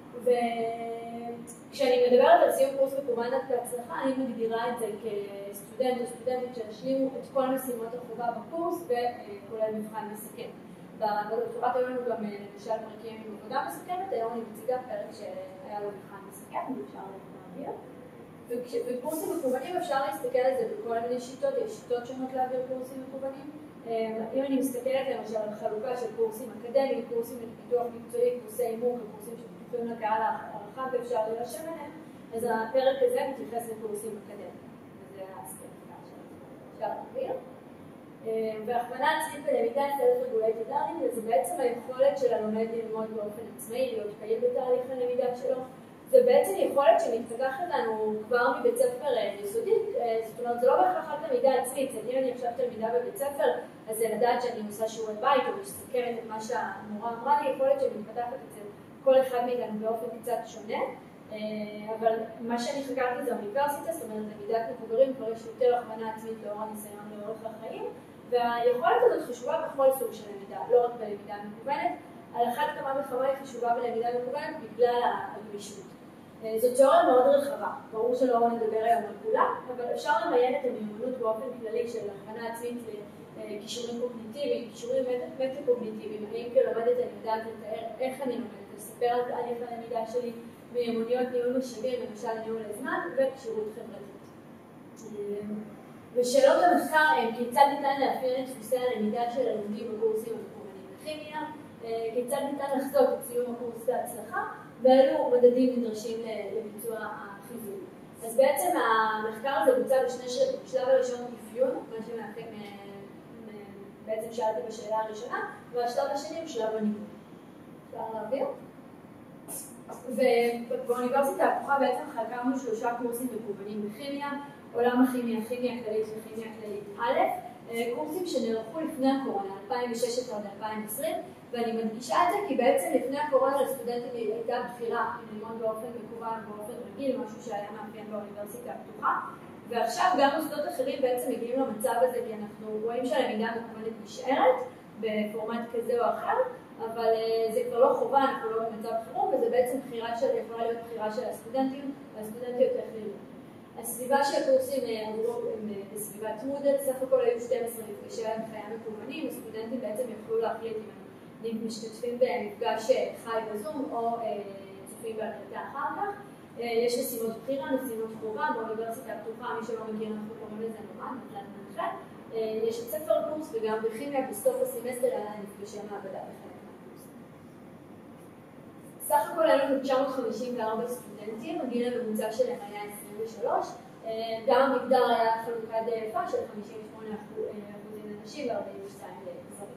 וכשאני מדברת על סיום קורס מקוון בהצלחה, אני מגדירה את זה כסטודנט או סטודנטית שהשלימו את כל משימות החובה בקורס וכולל מבחן מסכם. בדוקטורט היו לנו גם למשל פרקים עם עבודה מסכמת, היום אני מציגה פרק שהיה לו מבחן מסכם, ואפשר להעביר. וקורסים מקוונים אפשר להסתכל על זה בכל מיני שיטות, יש שיטות שונות להעביר קורסים מקוונים. אם אני מסתכלת למשל על חלוקה של קורסים אקדמיים, קורסים לפיתוח מקצועי, קורסי אימון, קורסים שפתוחים לקהל הרחב ואפשר להירשם אליהם, אז הפרק הזה מתייחס לקורסים אקדמיים. וזה הספציפיקה שאפשר להעביר. והכוונה עצמית בלמידה self-regulated learning זה בעצם היכולת של הלומד ללמוד באופן עצמאי, להיות פעיל בתהליך הלמידה שלו. זה בעצם יכולת שמתפתחת לנו כבר מבית ספר יסודי, זאת אומרת, זה לא בהכרח רק למידה עצמית, אם אני עכשיו תלמידה בבית ספר, אז זה לדעת שאני עושה שיעורי בית או מסתכלת את מה שהמורה אמרה לי, יכולת שמתפתחת אצל כל אחד מאיתנו באופן קצת שונה, אבל מה שאני חקרתי זה האוניברסיטה, זאת אומרת, למידת מבוגרים כבר יש יותר הכוונה עצמית לאור הניסיון לאורך החיים, והיכולת הזאת חשובה בכל סוג של למידה, לא רק בלמידה מקוונת, על אחת כמה וכמה היא חשובה בלמידה מקוונת בגלל הגמישות. זו תיאוריה מאוד רחבה, ברור שלא נדבר היום על כולה, אבל אפשר למיין את המיומנות באופן כללי של הכוונה עצמית לכישורים קוגניטיביים, כישורים מטה-קוגניטיביים, האם כלומדת אני יודעת לתאר איך אני לומדת, לספר על תהליך הלמידה שלי, מיומנויות ניהול משאבים, למשל ניהול הזמן, וכשירות חברתית. ושאלות המחקר הם כיצד ניתן לאפיין את דפוסי הלמידה של הלומדים בקורסים המקוונים לכימיה, כיצד ניתן לחזות את סיום הקורס בהצלחה, ואילו מדדים נדרשים לביצוע החיזוי. אז בעצם המחקר הזה בוצע בשני שלבים, בשלב הראשון אפיון, מה שבעצם שאלתי בשאלה הראשונה, והשלב השני הוא שלב הניהול. אפשר להעביר? ובאוניברסיטה הפתוחה בעצם חלקנו שלושה קורסים מקוונים בכימיה, עולם הכימיה, כימיה כללית וכימיה כללית א', קורסים שנערכו לפני הקורונה, אלפיים ושש עשרה עד אלפיים ועשרים, ואני מדגישה את זה כי בעצם לפני הקורונה לסטודנטים הייתה בחירה אם ללמוד באופן מקוון ובאופן רגיל, משהו שהיה מאפיין באוניברסיטה הפתוחה, ועכשיו גם מוסדות אחרים בעצם מגיעים למצב הזה כי אנחנו רואים שהלמידה המקוונת נשארת בפורמט כזה או אחר, אבל זה כבר לא חובה, אנחנו לא במצב חירום, וזה בעצם בחירה של, יכולה להיות בחירה של הסטודנטים והסטודנטיות החליטו. הסביבה של הקורסים עברו בסביבת מודל, סך הכל היו שתים עשרה מפגשי הנחיה מקוונים, הסטודנטים בעצם יכלו להחליט אם הם משתתפים במפגש חי בזום או צופים בהקלטה אחר כך. יש משימות בחירה, משימות חובה, באוניברסיטה הפתוחה, מי שלא מכיר אנחנו קוראים לזה נורא, נתן מנחה. יש את ספר קורס וגם בכימיה בסוף הסמסטר היה מפגשי מעבדה בחלק מהקורס. סך הכל היו לנו תשע מאות חמישים וארבע סטודנטים, הגיל הממוצע שלהם היה עשרים ושלוש, גם המגדר היה חלוקה די יפה של חמישים ושמונה אחוזים לנשים ו-ארבעים ושתיים לגברים.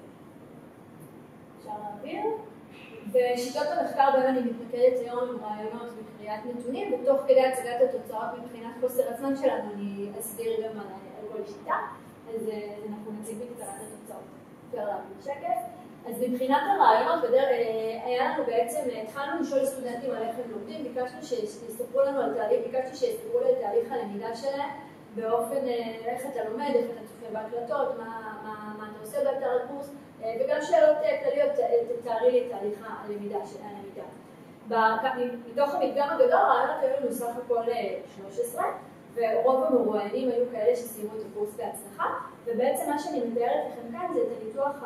אפשר להעביר. ושיטות המחקר בהן אני מתמקדת היום עם רעיונות וקריאת נתונים, ותוך כדי הצגת התוצאות מבחינת חוסר הזמן שלנו אני אסביר גם על כל שיטה, אז אנחנו נציג בקצרה את התוצאות. אפשר להעביר שקף. אז מבחינת הרעיונות, היה לנו בעצם, התחלנו לשאול סטודנטים על איך הם לומדים, ביקשנו שיספרו לנו על תהליך, ביקשתי שיספרו לי על תהליך הלמידה שלהם, באופן איך אתה לומד, איך אתה צופה בהקלטות, מה, מה, מה אתה עושה באתר הקורס, וגם שאלות כלליות, תארי לי את תהליך הלמידה של הלמידה. מתוך המדגם הגדול, הרעיונות היו לנו סך הכל שלוש עשרה, ורוב המרואיינים היו כאלה שסיימו את הקורס בהצלחה, ובעצם מה שאני מתארת לכם כאן זה את הניתוח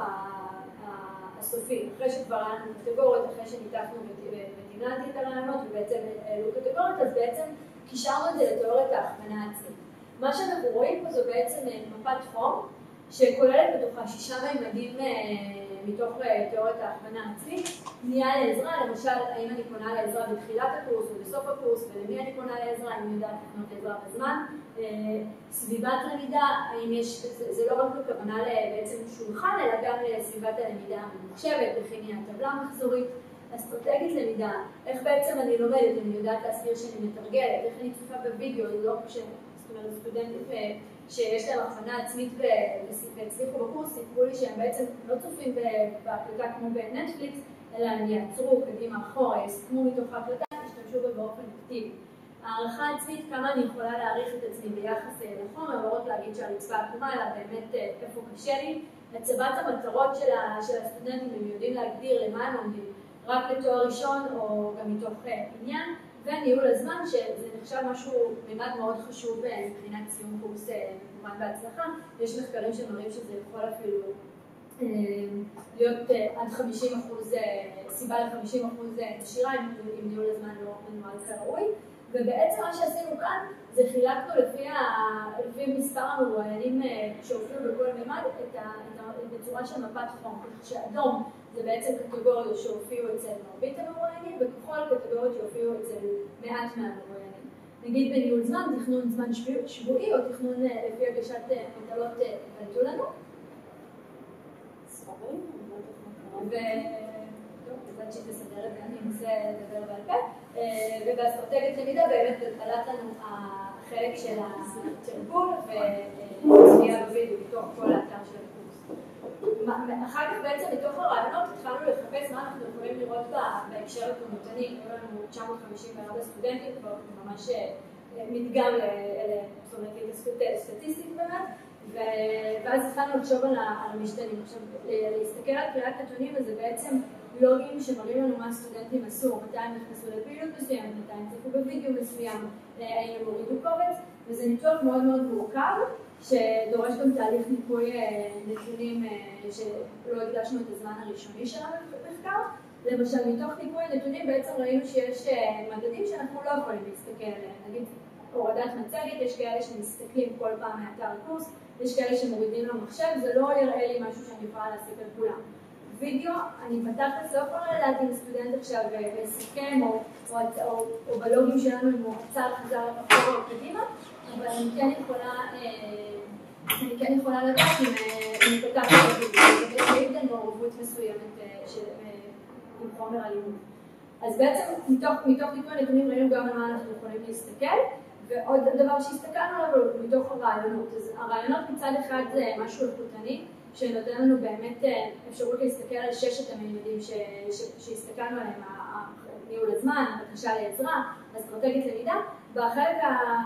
הסופי, אחרי שכבר היה לנו קטגוריות, אחרי שניתחנו ותמנעתי את הרעיונות ובעצם העלו קטגוריות, אז בעצם קישרנו את זה לתיאוריית ההכוונה העצמית. מה שאנחנו רואים פה זו בעצם מפת חום, שכוללת בתוכה שישה מימדים מתוך תיאוריית ההכוונה העצמית, פנייה לעזרה, למשל, האם אני פונה לעזרה בתחילת הקורס או בסוף הקורס, ולמי אני פונה לעזרה, האם אני יודעת לפנות לעזרה בזמן, סביבת למידה, האם יש, זה לא רק בכוונה בעצם שולחן, אלא גם לסביבת הלמידה הממוחשבת, בכימיה טבלה מחזורית, אסטרטגית למידה, איך בעצם אני לומדת, אני יודעת להסביר שאני מתרגלת, איך אני צופה בווידאו, זה לא פשוט, זאת אומרת, סטודנטים שיש להם הכוונה עצמית והצליחו בקורס, סיפרו לי שהם בעצם לא צופים בהקלטה כמו בנטפליקס, אלא הם יעצרו קדימה אחורה, יסכמו מתוך ההקלטה, ישתמשו בה באופן אקטיבי. הערכה עצמית, כמה אני יכולה להעריך את עצמי ביחס לחומר, לא רק להגיד שהרצפה עקומה, אלא באמת איפה קשה לי. הצבת המטרות של הסטודנטים, הם יודעים להגדיר למה הם עומדים, רק לתואר ראשון או גם מתוך עניין, וניהול הזמן, שזה נחשב משהו מימד מאוד חשוב מבחינת סיום קורס מקוון בהצלחה. יש מחקרים שמראים שזה יכול אפילו להיות עד חמישים אחוז, סיבה ל-חמישים אחוז נשירה, אם ניהול הזמן לא מנוהל כראוי. ובעצם מה שעשינו כאן זה חילקנו לפי, ה... לפי מספר המרואיינים שהופיעו בכל מימד את ה... בצורה של מפת חום, שאדום זה בעצם קטגוריות שהופיעו אצל מרבית המרואיינים, וככל קטגוריות שהופיעו אצל מעט מהמרואיינים. נגיד בניהול זמן, תכנון זמן שבועי או תכנון לפי הגשת מטלות בנתו לנו. ספרים? ו... טוב, בזאת שתסדר את זה, אני אנסה לדבר בעל פה. ובאסטרטגיית למידה באמת עלת לנו החלק של התרגול וצפייה בווידאו בתוך כל האתר של הקורס. אחר כך בעצם מתוך הרעיונות התחלנו לחפש מה אנחנו יכולים לראות בהקשר הכמותני. היו לנו תשע מאות חמישים וארבע סטודנטים, כבר ממש מדגם להתעסקות סטטיסטית באמת, ואז התחלנו לחשוב על המשתנים. עכשיו, להסתכל על קריאת נתונים הזה בעצם לוגים שמראים לנו מה הסטודנטים עשו, מתי הם נכנסו לפעילות מסוימת, מתי הם צפו בווידאו מסוים, האם הם הורידו קובץ, וזה ניתוח מאוד מאוד מורכב, שדורש גם תהליך ניפוי נתונים שלא הקדשנו את הזמן הראשוני שלנו במחקר. למשל, מתוך ניפוי הנתונים בעצם ראינו שיש מדדים שאנחנו לא יכולים להסתכל עליהם. נגיד, הורדת מצגת, יש כאלה שמסתכלים כל פעם מאתר הקורס, יש כאלה שמורידים למחשב, זה לא יראה לי משהו שאני יכולה להסיק על כולם. וידאו, אני בתכלס לא יכולה לדעת אם סטודנט עכשיו מסכם או, או, או, או בלוגים שלנו אם הוא עצר חזר אחורה או קדימה, אבל אני כן יכולה, אני כן יכולה לדעת אם אני פותחת את הוידאו, ויש גם מעורבות מסוימת של, עם חומר אלימות. אז בעצם מתוך, מתוך ניתוח הנתונים ראינו גם על מה אנחנו יכולים להסתכל, ועוד דבר שהסתכלנו עליו הוא מתוך הרעיונות. אז הרעיונות מצד אחד זה משהו איכותני, שנותן לנו באמת אפשרות להסתכל על ששת המימדים שהסתכלנו עליהם, ניהול הזמן, הבקשה לעזרה, אסטרטגיית למידה. בחלק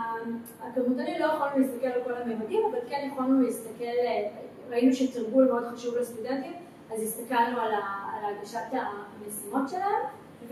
הכמותני לא יכולנו להסתכל על כל המימדים, אבל כן יכולנו להסתכל, ראינו שתרגול מאוד חשוב לסטודנטים, אז הסתכלנו על הגשת המשימות שלהם,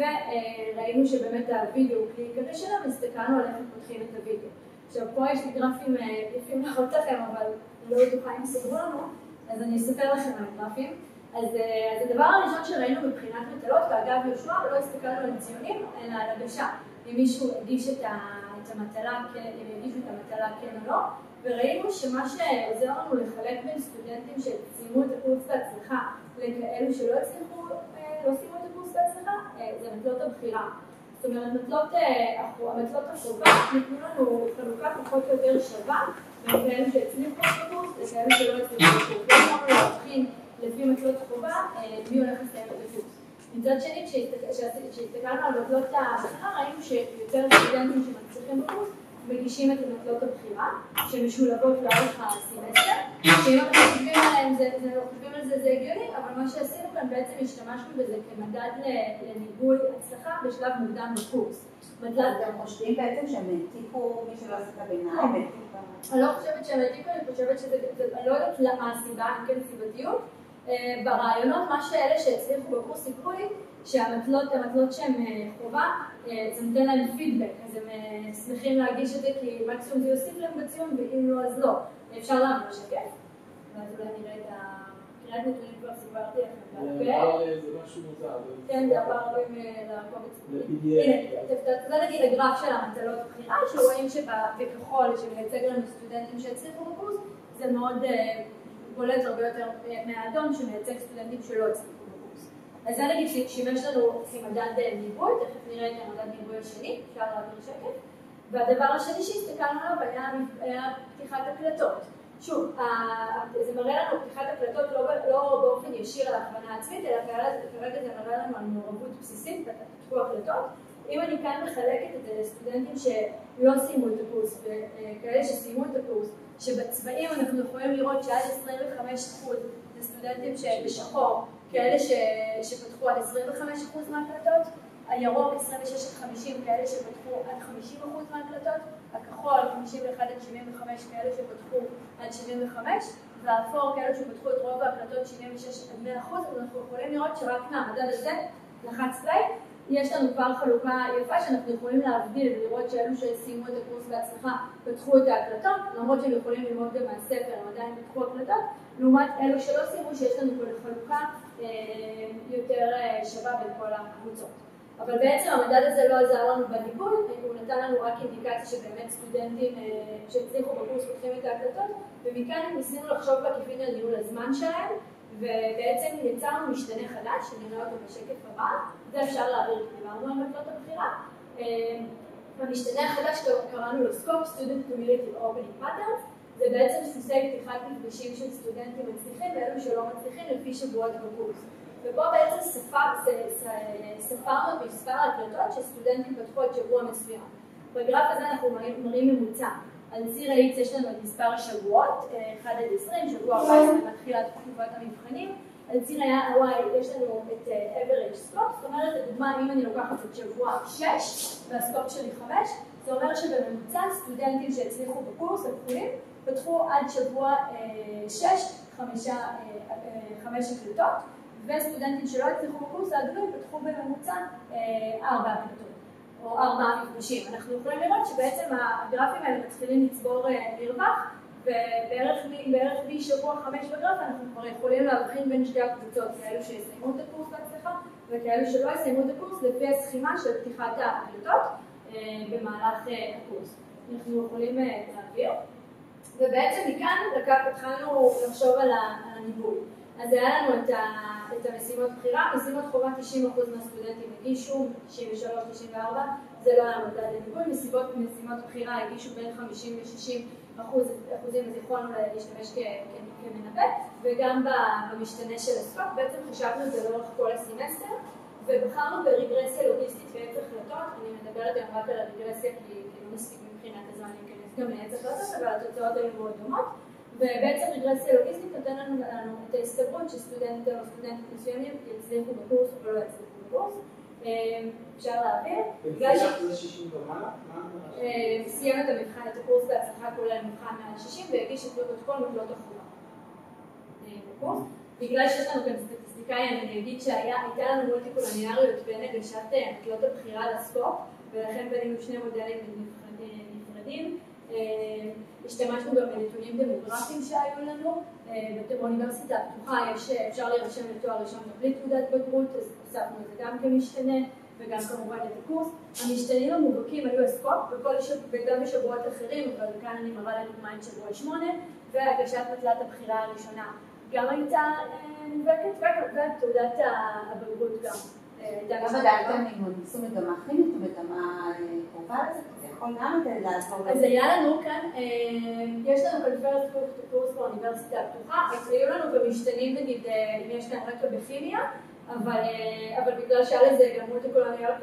וראינו שבאמת הווידאו, כלי כזה שלהם, הסתכלנו על איך הם פותחים את הווידאו. עכשיו, פה יש לי גרפים יפים להראות לכם, אבל לא בטוחה אם סגרו לנו. אז אני אספר לכם על הגרפים. אז, אז הדבר הראשון שראינו מבחינת מטלות, ואגב יהושע, לא הסתכלנו על ציונים, אלא על הגשה. אם מישהו הגיש את, ה, את המטלה, אם הגישו את המטלה כן או לא, וראינו שמה שעוזר לנו לחלק בין סטודנטים שסיימו את הקורס בהצלחה לכאלו שלא הצליחו, לא סיימו את הקורס בהצלחה, זה מטלות הבחירה. זאת אומרת, מטלות, המטלות החובה ניתנו לנו חלוקה פחות או יותר שווה, וכאלו שהצליחו את הקורס וכאלו שלא הצליחו את הקורס. לא יכולנו להבחין לפי מטלות חובה מי הולך לסיים את הקורס. מצד שני, כשהסתכלנו על מטלות הבחירה, ראינו שיותר סטודנטים שמצליחים בקורס מגישים את מטלות הבחירה, שמשולבות לאורך הסמסטר, שאם אנחנו חושבים עליהם, חושבים על זה, זה הגיוני, אבל מה שעשינו כאן בעצם השתמשנו בזה כמדד לניבוי הצלחה בשלב מוקדם בקורס. אתם חושבים בעצם שהם העתיקו מי שלא עשתה ביניים? אני לא חושבת שהם העתיקו, אני חושבת שזה, אני לא יודעת למה הסיבה, אם כן סיבתיות. ברעיונות, מה שאלה שהצליחו בקורס סיפרו לי, שהמטלות, המטלות שהן חובה, זה נותן להם פידבק, אז הם שמחים להגיש את זה כי מקסימום זה יוסיף להם בציון, ואם לא אז לא. אפשר לעבור לשקף, ואז אולי נראה את הקריאת נתונים כבר סיפרתי לכם. זה משהו מוזר. כן, זה עבר לקובץ. הנה, זה נגיד הגרף של המטלות בחירה, שרואים שבכחול שמייצג לנו סטודנטים שהצליחו בקורס, זה מאוד בולט הרבה יותר מהאדום שמייצג סטודנטים שלא הצליחו בקורס. אז זה נגיד שימש לנו כמדד ניבוי, תכף נראה את המדד ניבוי השני, אפשר להעביר שקף. והדבר השני שהסתכלנו עליו היה פתיחת הקלטות. שוב, זה מראה לנו פתיחת הקלטות לא באופן ישיר על הכוונה עצמית, אלא כרגע זה מראה לנו על מעורבות בסיסית, פתחו הקלטות. אם אני כאן מחלקת את זה לסטודנטים שלא סיימו את הקורס, וכאלה שסיימו את הקורס, שבצבעים אנחנו יכולים לראות שעד עשרים וחמישה אחוז זה סטודנטים שבשחור, כאלה שפתחו עד עשרים וחמישה אחוז מהקלטות, הירוק עשרים ושש עד חמישים כאלה שפתחו עד חמישים אחוז מהקלטות, הכחול חמישים ואחת עד שבעים וחמש כאלה שפתחו עד שבעים וחמש, והאפור כאלה שפתחו את רוב ההקלטות שבעים ושש עד מאה אחוז, אז אנחנו יכולים לראות שרק מהמדד הזה, לחץ פליי, יש לנו כבר חלוקה יפה שאנחנו יכולים להבדיל ולראות שאלו שסיימו את הקורס בהצלחה פתחו את ההקלטות, למרות שהם יכולים ללמוד גם מהספר, הם עדיין פתחו הקלטות, לעומת אלו שלא סיימו שיש לנו כל חלוקה יותר שווה בין כל הקבוצות. אבל בעצם המדד הזה לא עזר לנו בניבוי, הוא נתן לנו רק אינדיקציה שבאמת סטודנטים שהצליחו בקורס פותחים את ההקלטות, ומכאן ניסינו לחשוב בעקיפין על ניהול הזמן שלהם, ובעצם יצרנו משתנה חדש, שנראה אותו בשקף הבא, זה אפשר להעביר, דיברנו על מטלות הבחירה. המשתנה החדש קראנו לו סקופ, Student Cumulative Opening Patterns, זה בעצם דפוסי פתיחת מפגשים של סטודנטים מצליחים ואלו שלא מצליחים לפי שבועות בקורס. ופה בעצם ספרנו את מספר ההקלטות שסטודנטים פתחו את שבוע מסוים. בגרף הזה אנחנו מראים ממוצע. על ציר ה-X יש לנו את מספר השבועות, אחד עד עשרים, שבוע ארבע עשרה מתחילת תקופת המבחנים. על ציר ה-Y יש לנו את average סקופ, זאת אומרת, לדוגמה, אם אני לוקחת את שבוע שש והסקופ שלי חמש, זה אומר שבממוצע סטודנטים שהצליחו בקורס הכחולים פתחו עד שבוע שש, חמש הקלטות, וסטודנטים שלא הצליחו בקורס העגולים פתחו בממוצע ארבע הקלטות, או ארבעה מפגשים. אנחנו יכולים לראות שבעצם הגרפים האלה מתחילים לצבור מרווח, ובערך משבוע חמש בגרף אנחנו כבר יכולים להבחין בין שתי הקבוצות, כאלו שיסיימו את הקורס בהצלחה, וכאלו שלא יסיימו את הקורס לפי הסכימה של פתיחת ההקלטות במהלך הקורס. אנחנו יכולים להעביר. ובעצם מכאן התחלנו לחשוב על הניבוי. אז היה לנו את המשימות בחירה, משימות חובה תשעים אחוז מהסטודנטים הגישו, תשעים ושלוש תשעים וארבע, זה לא היה מדד לניבוי, משימות בחירה הגישו בין חמישים ל-שישים אחוזים, אז יכולנו להשתמש כמנבא, וגם במשתנה של הסקופ, בעצם חשבנו את זה לאורך כל הסמסטר, ובחרנו ברגרסיה לוגיסטית ועץ החלטות. אני מדברת היום רק על הרגרסיה כי לא מספיק מבחינת הזמן להיכנס גם לעץ החלטות, אבל התוצאות היו מאוד דומות. ובעצם רגרסיה לוגיסטית נותן לנו את ההסתברות שסטודנט או סטודנטים מסוימים יצליחו בקורס או לא יצליחו בקורס. אפשר להעביר. זה שישים ומעלה? סיים את המבחן, את הקורס בהצלחה כולל מבחן מעל שישים והגיש את כל מקלות החובה בקורס. בגלל שיש לנו כאן סטטיסטיקאי, אני אגיד שהייתה לנו מולטיקולניאריות בין הגשת מקלות הבחירה לסקופ, ולכן בנינו שני מודלים נפרדים. השתמשנו גם בנתונים דמוגרפיים שהיו לנו. באוניברסיטה הפתוחה אפשר להירשם לתואר ראשון בלי תעודת בגרות, אז הוספנו את זה גם כמשתנה, וגם כמובן את הקורס. המשתנים המובהקים היו הסקופ, וגם בשבועות אחרים, אבל כאן אני מראה לדוגמה את שבוע שמונה, והגשת מטלת הבחירה הראשונה גם הייתה נדבקת, ותעודת הבגרות גם. לא בדקתם אם הוא ניסו מגמה כימית או מגמה קרובה לזה? זה יכול גם לעזור לזה. אז היה לנו כאן, יש לנו קונפרנס קורס באוניברסיטה הפתוחה, אז היו לנו במשתנים נגיד, אם יש כאן רקע בכימיה, אבל בגלל שהיה לזה גם מולטיקולניאריות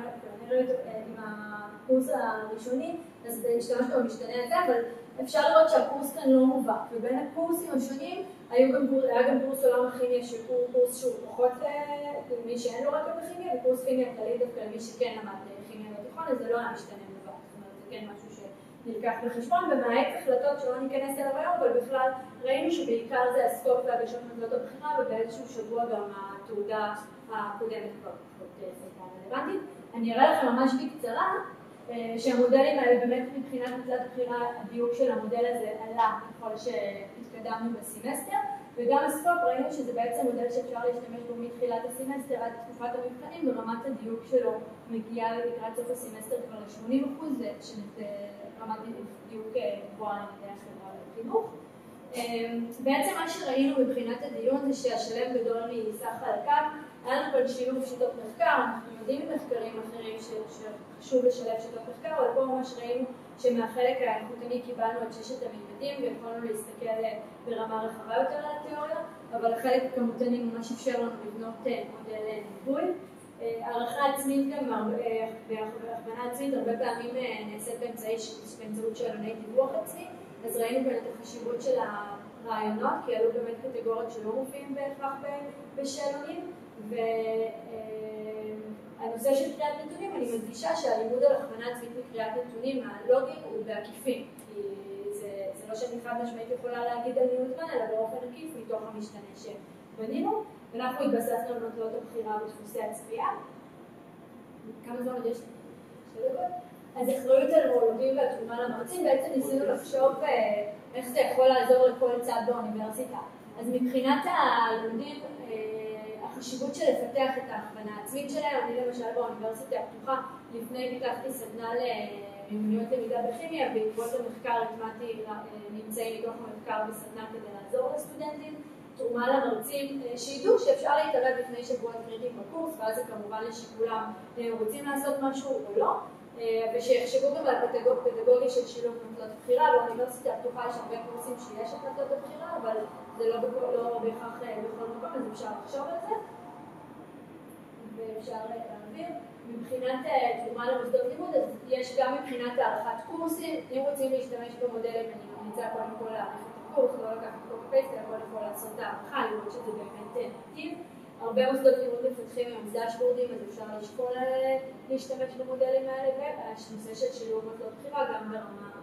עם הקורס הראשוני, אז השתמשנו במשתנה הזה, אבל אפשר לראות שהקורס כאן לא מובהק, ובין הקורסים השונים היה גם קורס עולם הכימיה שהוא קורס שהוא פחות למי שאין לו רקע בכימיה, וקורס כימיה כללי דווקא למי שכן למד כימיה בתיכון, אז זה לא היה משתנה מובהק, זאת אומרת זה כן משהו שנלקח בחשבון, ומעט החלטות שלא ניכנס אליו היום, אבל בכלל ראינו שבעיקר זה הסקופ והגשת מטלות הבחירה, ובאיזשהו שבוע גם התעודה הקודמת כבר פחות רלוונטית. אני אראה לכם ממש בקצרה, שהמודלים האלה באמת מבחינת מטלת הבחירה, הדיוק של המודל הזה עלה ככל שהתקדמנו בסמסטר, וגם הסקופ ראינו שזה בעצם מודל שאפשר להשתמש בו מתחילת הסמסטר עד תקופת המבחנים, ורמת הדיוק שלו מגיעה לקראת סוף הסמסטר כבר ל-שמונים אחוז, שזה רמת דיוק גבוהה למדעי החברה והחינוך. בעצם מה שראינו מבחינת הדיון זה שהשלם גדול מסך חלקיו, היה לנו כאן שילוב שיטות מחקר, אנחנו יודעים ממחקרים אחרים שחשוב לשלב שיטות מחקר, אבל פה ממש ראינו שמהחלק האיכותני קיבלנו את ששת הממדים ויכולנו להסתכל ברמה רחבה יותר על התיאוריה, אבל החלק הכמותני ממש אפשר לנו לבנות מודל ניבוי. הערכה עצמית גם, בהכוונה עצמית, הרבה פעמים נעשית באמצעות שאלוני דיווח עצמי, אז ראינו כאן את החשיבות של הרעיונות, כי אלו באמת קטגוריות שלא מופיעים בהכרח בשאלונים, והנושא של קריאת נתונים, אני מדגישה שהלימוד על הכוונה עצמית מקריאת נתונים הלוגיים הוא בעקיפין, כי זה, זה לא שאני חד משמעית יכולה להגיד על ניהול זמן, אלא באופן עקיף מתוך המשתנה שבנינו, ואנחנו התבססנו על מטלות הבחירה ודפוסי הצפייה. כמה זמן עוד יש? שתי דקות? אז אחריות על מורלוגים והתרומה למרצים, בעצם ניסינו לחשוב איך זה יכול לעזור לכל צד באוניברסיטה. אז מבחינת הלומדים, החשיבות של לפתח את ההכוונה העצמית שלהם, אני למשל באוניברסיטה הפתוחה, לפני פיתחתי סדנה למיומנויות למידה בכימיה, בעקבות המחקר הטמעתי ממצאים מתוך המחקר בסדנה כדי לעזור לסטודנטים, תרומה למרצים, שידעו שאפשר להתערב לפני שבועות קריטיים בקורס, ואז זה כמובן לשיקולם רוצים לעשות משהו או לא, ושיחשבו גם על הפדגוגיה של שילוב מטלות בחירה. באוניברסיטה הפתוחה יש הרבה קורסים שיש את מטלות הבחירה, אבל זה לא, לא בהכרח בכל מקום, אז אפשר לחשוב על זה, ואפשר להעביר. מבחינת תרומה למוסדות לימוד, אז יש גם מבחינת הערכת קורסים, אם רוצים להשתמש במודלים, אני ממליצה קודם כל להעריך את הקורס, לא לקחת קורס פייסט, אלא קודם כל לעשות את הערכה, לראות שזה באמת נתיב. הרבה מוסדות לימוד מפתחים עם דשבורדים, אז אפשר לשקול להשתמש במודלים האלה, והנושא של שילוב מטלות בחירה גם ברמה